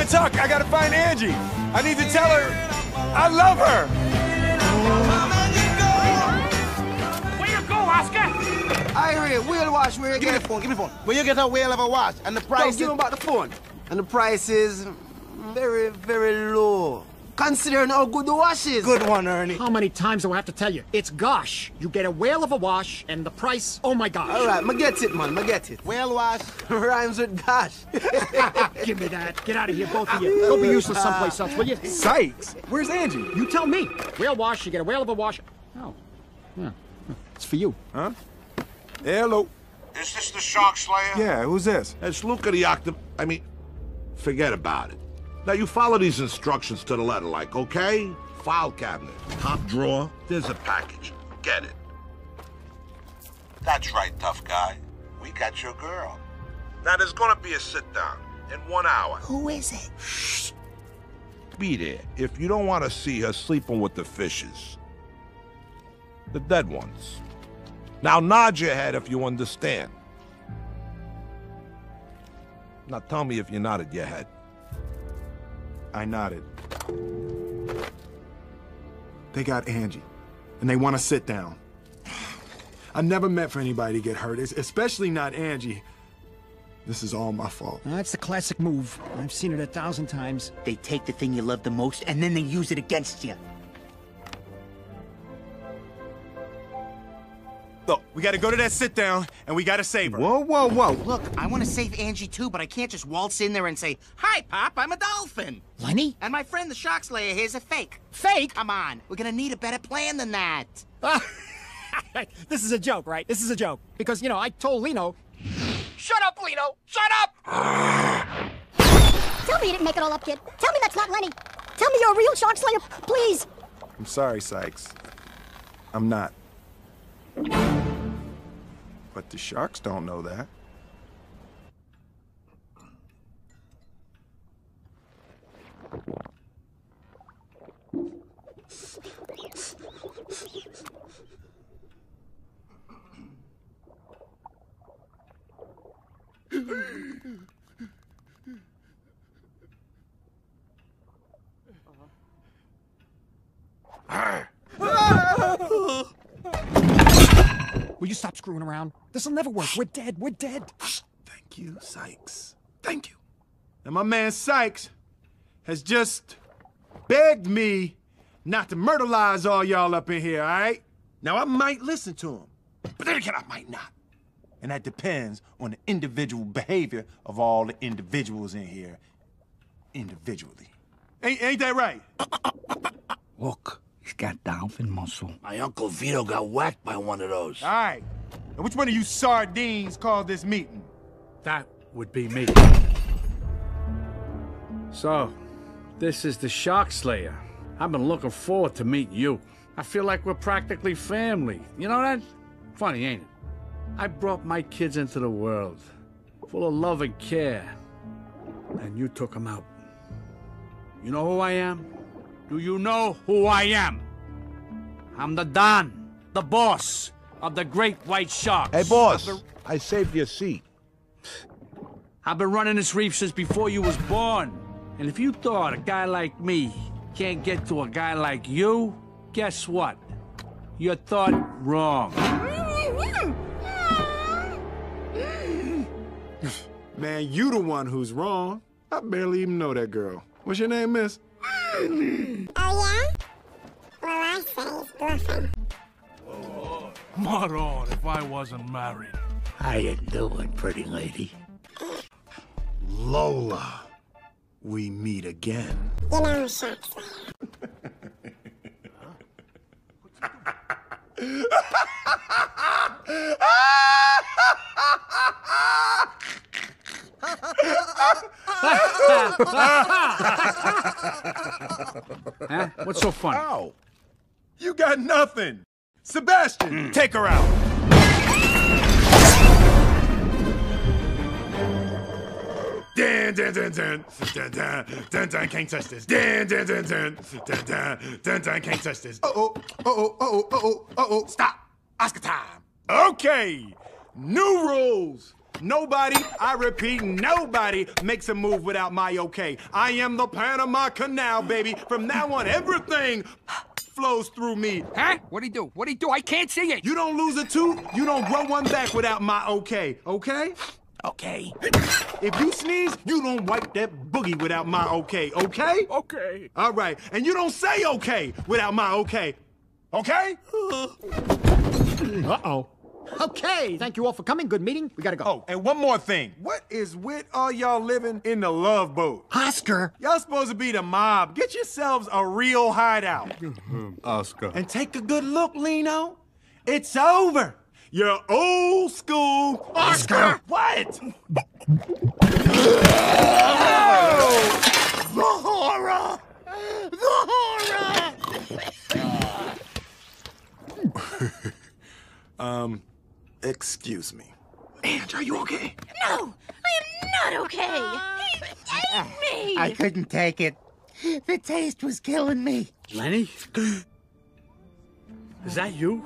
gotta talk. I gotta find Angie. I need to tell her I love her. Where you go, Oscar? Irie, whale wash, where you Give me the phone, give me the phone. Where you get a whale of a wash? And the price give him back the phone. And the price is very, very low. Considering how good the wash is. Good one, Ernie. How many times do I have to tell you? It's gosh. You get a whale of a wash, and the price, oh my gosh. All right, I get it, man, I get it. Whale wash. Rhymes with gosh. Give me that. Get out of here, both of you. Go be useless someplace else, will you? Sykes, where's Angie? You tell me. Whale wash, you get a whale of a wash. Oh, yeah. It's for you. Huh? Hello. Is this the Shark Slayer? Yeah, who's this? It's Luca the forget about it. Now, you follow these instructions to the letter, like, okay? File cabinet, top drawer, there's a package. Get it. That's right, tough guy. We got your girl. Now, there's gonna be a sit-down in 1 hour. Who is it? Shh. Be there if you don't want to see her sleeping with the fishes. The dead ones. Now, nod your head if you understand. Now, tell me if you nodded your head. I nodded. They got Angie, and they want to sit down. I never meant for anybody to get hurt, especially not Angie. This is all my fault. That's the classic move. I've seen it 1,000 times. They take the thing you love the most, and then they use it against you. Look, we gotta go to that sit down, and we gotta save her. Whoa, whoa, whoa. Look, I want to save Angie too, but I can't just waltz in there and say, "Hi, Pop, I'm a dolphin." Lenny? And my friend the Shark Slayer here's a fake. Fake? Come on, we're gonna need a better plan than that. This is a joke, right? This is a joke. Because, you know, I told Lino... Shut up, Lino! Shut up! Tell me you didn't make it all up, kid. Tell me that's not Lenny. Tell me you're a real Shark Slayer, please. I'm sorry, Sykes. I'm not. But the sharks don't know that. Will you stop screwing around? This'll never work. We're dead. We're dead. Thank you, Sykes. Thank you. And my man Sykes has just begged me not to murderize all y'all up in here, all right? Now, I might listen to him, but then again, I might not. And that depends on the individual behavior of all the individuals in here individually. Ain't that right? Look, he's got dolphin muscle. My Uncle Vito got whacked by one of those. All right. Now, which one of you sardines called this meeting? That would be me. So, this is the Shark Slayer. I've been looking forward to meeting you. I feel like we're practically family. You know that? Funny, ain't it? I brought my kids into the world, full of love and care, and you took them out. You know who I am? Do you know who I am? I'm the Don, the boss of the Great White Sharks. Hey, boss, I saved your seat. I've been running this reef since before you was born. And if you thought a guy like me can't get to a guy like you, guess what? You thought wrong. Man, you the one who's wrong. I barely even know that girl. What's your name, miss? Oh, yeah? Well, I say it's girlfriend. Moron, if I wasn't married. How you doing, pretty lady? Lola, we meet again. You know, Shark Slayer. Huh? What's so funny? Ow! You got nothing. Sebastian, take her out. Dan, dan, dan, dan, dan, dan, dan, dan, can't touch this. Dan, dan, dan, dan, dan, dan, dan, dan, can't touch this. Uh-oh, uh-oh, uh-oh, uh-oh, uh-oh. Stop. Oscar time. Okay. New rules. Nobody, I repeat, nobody makes a move without my okay. I am the Panama Canal, baby. From now on, everything flows through me. Huh? What'd he do? What'd he do? I can't see it. You don't lose a tooth, you don't grow one back without my okay, okay? Okay. If you sneeze, you don't wipe that boogie without my okay, okay? Okay. All right, and you don't say okay without my okay, okay? Uh-oh. Okay, thank you all for coming. Good meeting. We gotta go. Oh, and one more thing. What is with all y'all living in the love boat? Oscar. Y'all supposed to be the mob. Get yourselves a real hideout. Oscar. And take a good look, Lino. It's over. You're old school. Oscar! What? The horror! The horror! Excuse me. Ange, are you okay? No, I am not okay. He ate me. I couldn't take it. The taste was killing me. Lenny? Is that you?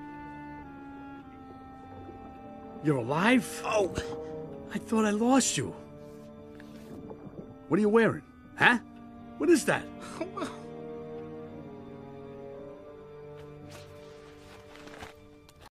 You're alive? Oh. I thought I lost you. What are you wearing? Huh? What is that?